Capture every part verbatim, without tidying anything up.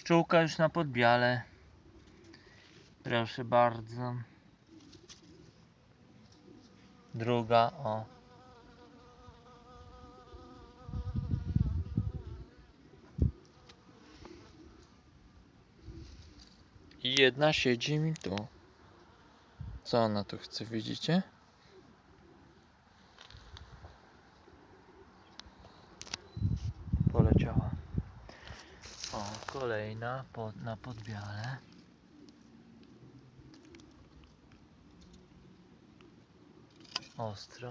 Pszczółka już na podbiale. Proszę bardzo. Druga, o. I jedna siedzi mi tu. Co ona tu chce, widzicie? Poleciała. O, kolejna pod, na podbiale. Ostro.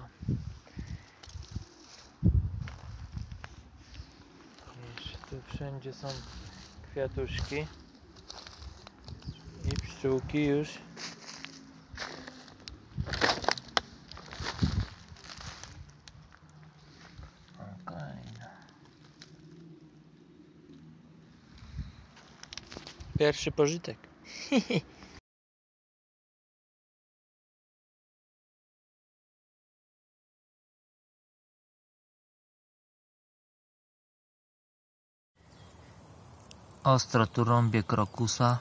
Jeszcze tu wszędzie są kwiatuszki. I pszczółki już. O, kolejna. Pierwszy pożytek. Ostro tu rąbię krokusa.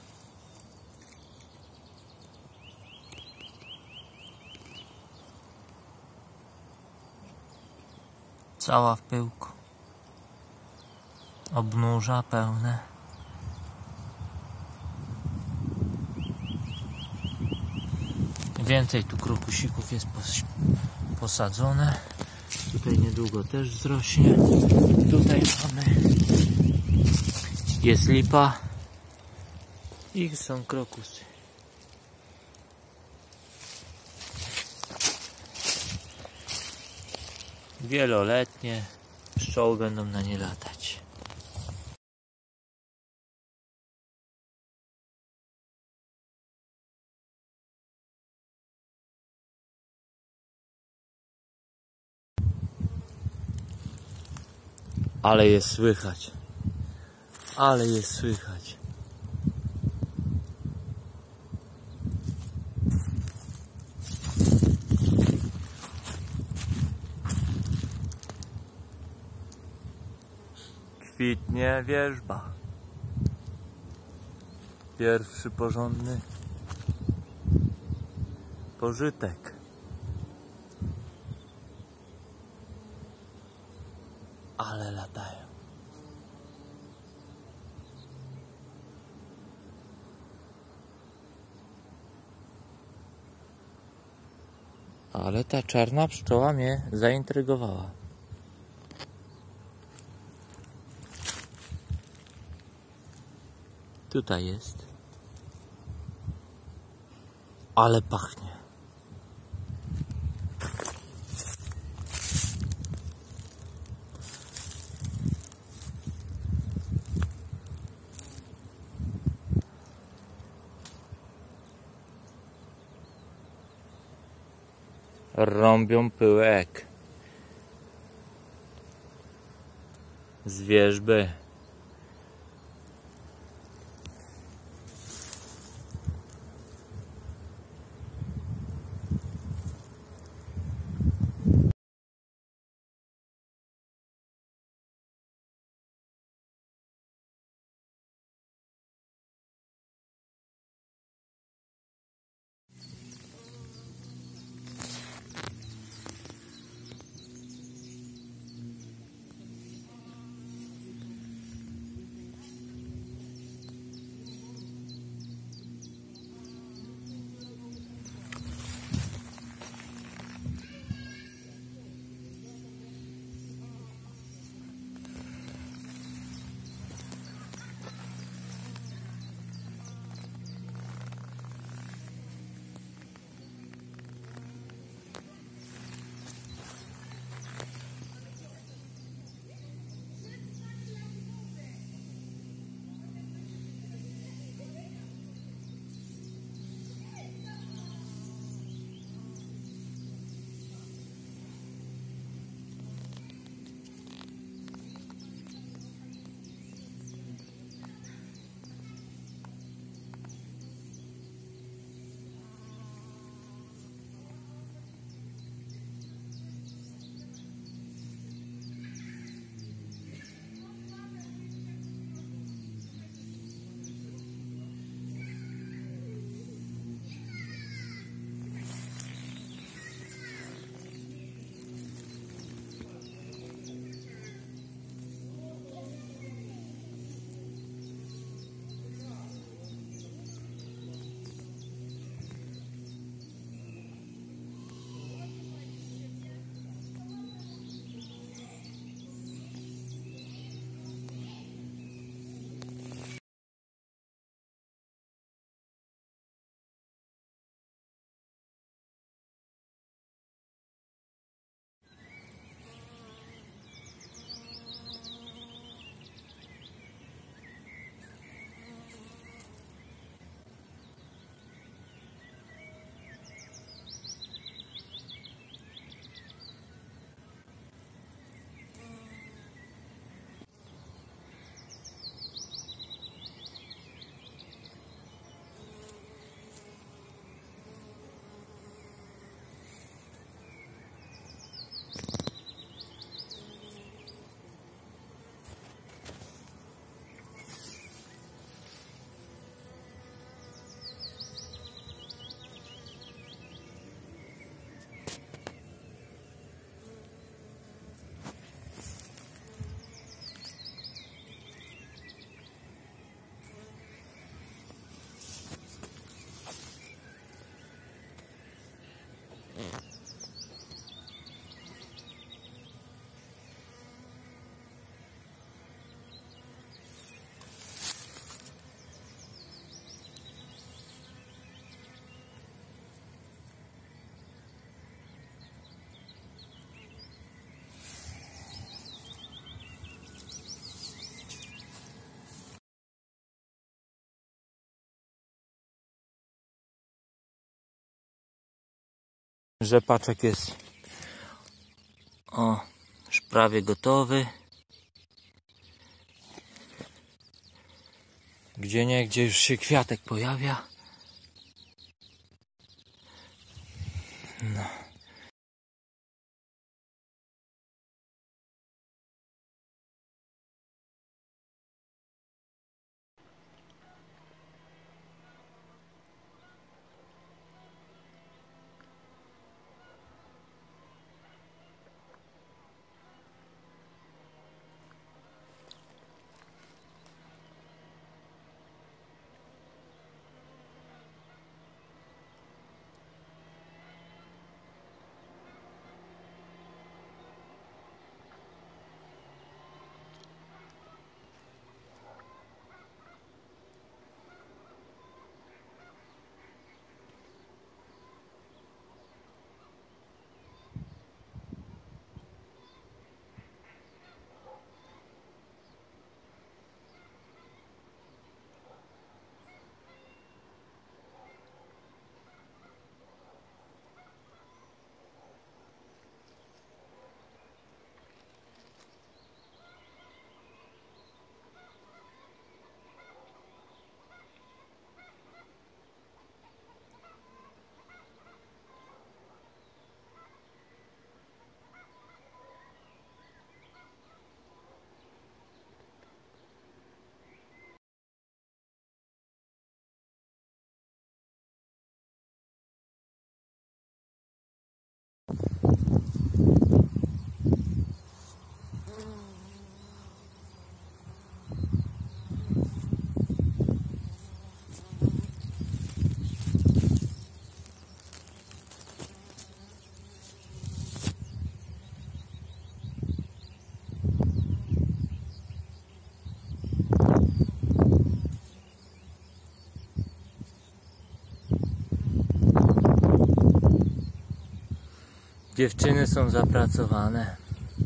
Cała w pyłku. Obnóża pełne. Więcej tu krokusików jest posadzone. Tutaj niedługo też wzrośnie. Tutaj mamy. Jest lipa. I są krokusy. Wieloletnie. Pszczoły będą na nie latać. Ale jest słychać. Ale jest słychać. Kwitnie wierzba. Pierwszy porządny pożytek. Ale latają. Ale ta czarna pszczoła mnie zaintrygowała. Tutaj jest. Ale pachnie. Rąbią pyłek z wierzby. Rzepaczek jest o, już prawie gotowy. Gdzie nie, gdzie już się kwiatek pojawia. No. Dziewczyny są zapracowane.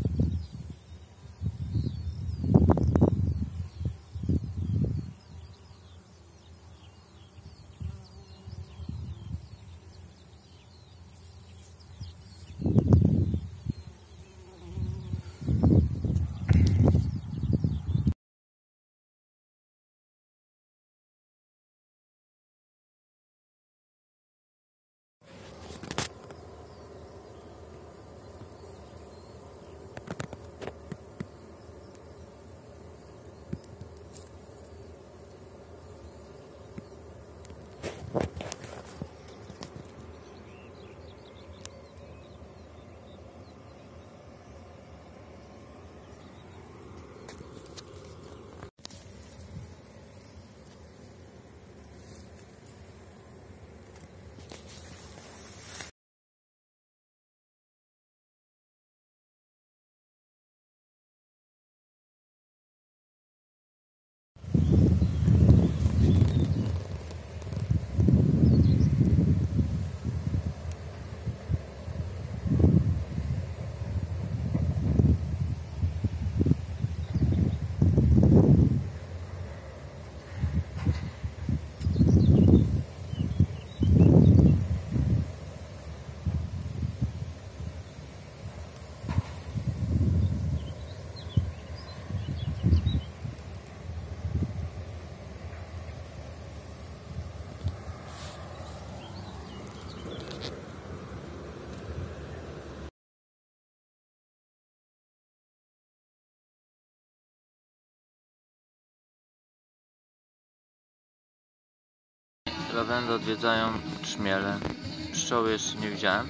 Lawendę odwiedzają trzmiele. Pszczoły jeszcze nie widziałem.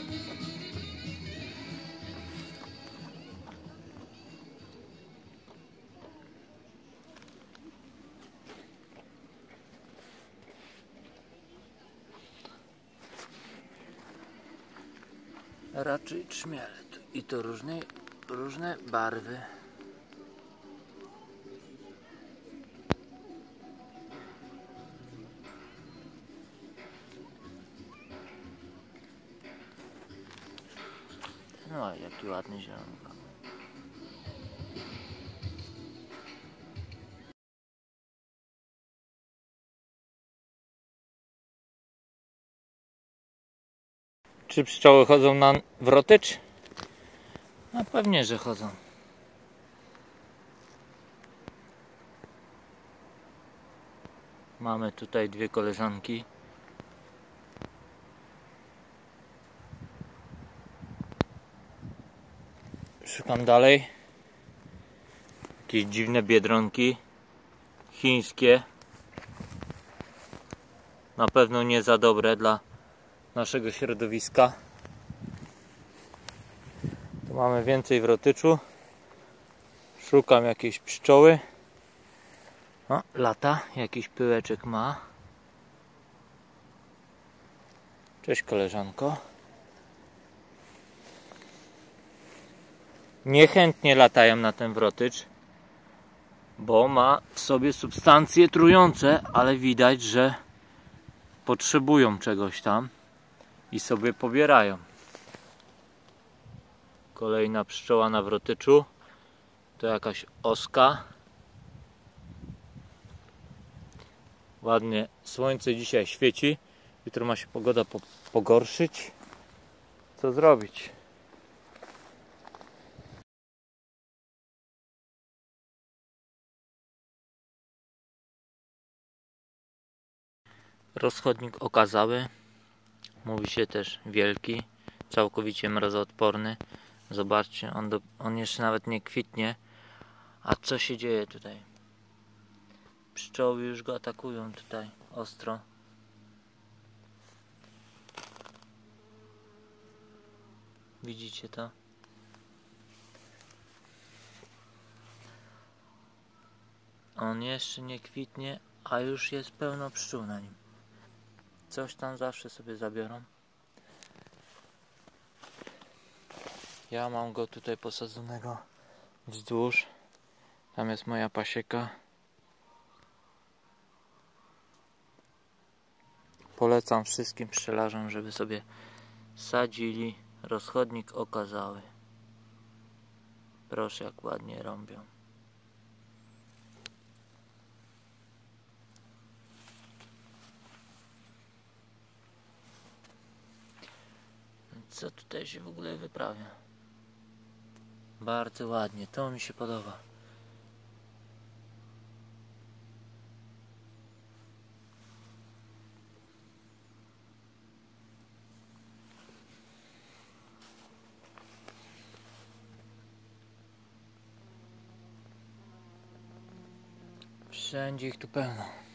Raczej trzmiele. I to różne, różne barwy. No, jaki ładny zielony. Czy pszczoły chodzą na wrotycz? No pewnie, że chodzą. Mamy tutaj dwie koleżanki. Szukam dalej. Jakieś dziwne biedronki. Chińskie. Na pewno nie za dobre dla naszego środowiska. Tu mamy więcej wrotyczu. Szukam jakiejś pszczoły. O, lata. Jakiś pyłeczek ma. Cześć koleżanko. Niechętnie latają na ten wrotycz, bo ma w sobie substancje trujące, ale widać, że potrzebują czegoś tam i sobie pobierają. Kolejna pszczoła na wrotyczu. To jakaś oska. Ładnie słońce dzisiaj świeci. Jutro ma się pogoda po pogorszyć. Co zrobić? Rozchodnik okazały. Mówi się też wielki. Całkowicie mrozoodporny. Zobaczcie, on, do, on jeszcze nawet nie kwitnie. A co się dzieje tutaj? Pszczoły już go atakują tutaj ostro. Widzicie to? On jeszcze nie kwitnie, a już jest pełno pszczół na nim. Coś tam zawsze sobie zabiorą. Ja mam go tutaj posadzonego wzdłuż. Tam jest moja pasieka. Polecam wszystkim pszczelarzom, żeby sobie sadzili rozchodnik okazały. Proszę, jak ładnie rąbią. Co tutaj się w ogóle wyprawia? Bardzo ładnie, to mi się podoba. Wszędzie ich tu pełno.